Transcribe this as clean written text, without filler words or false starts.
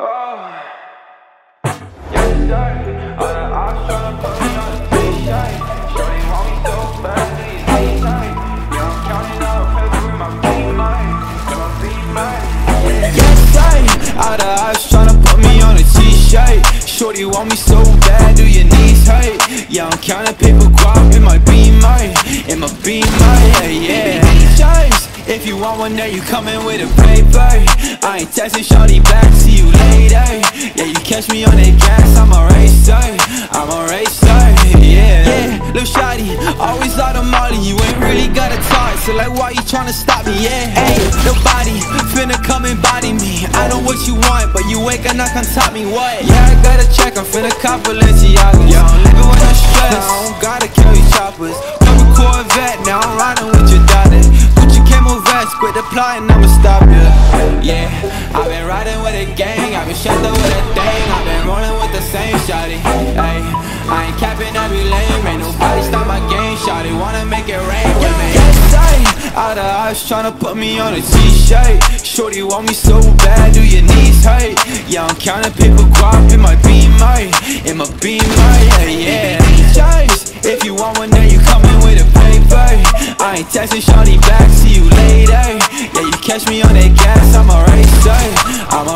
Oh, yes sir. All the ops tryna put me on a t-shirt. Shorty want me so bad, do you need night? Yeah, I'm counting out paper with my B-Mike. Yeah, my B-Mike. Yes sir. All the ops tryna put me on a t-shirt. Shorty want me so bad, do your knees hurt? Yeah, I'm counting paper guap in my B-Mike. In my B-Mike, yeah. If you want one, then you coming with a paper. I ain't texting shorty back, see you later. Yeah, you catch me on that gas, I'm a racer. I'm a racer, yeah. Yeah, lil' shawty, always out of molly. You ain't really got a talk, so like why you tryna stop me, yeah. Hey, nobody finna come and body me. I know what you want, but you ain't gonna come top me, what? Yeah, I gotta check, I'm finna cop Balenciagas. Yeah, I'm living with no stress, I don't gotta carry choppers. Double Corvette, now I'm riding with your daughter. Quit applying, I'ma stop ya. Yeah, I've been riding with a gang, I've been strapped up with a thing, I've been rolling with the same shawty. Ay, I ain't capping every lane, ain't nobody stop my game. Shawty wanna make it rain with me. Yes, I, all the ops tryna put me on a t-shirt. Shorty want me so bad, do your knees hurt? Yeah, I'm counting paper guap in my B-Mike. In my B-Mike, yeah. If you want one, then you coming with a paper. I ain't texting shawty back, see you later. Yeah, you catch me on that gas, I'm a racer. I'm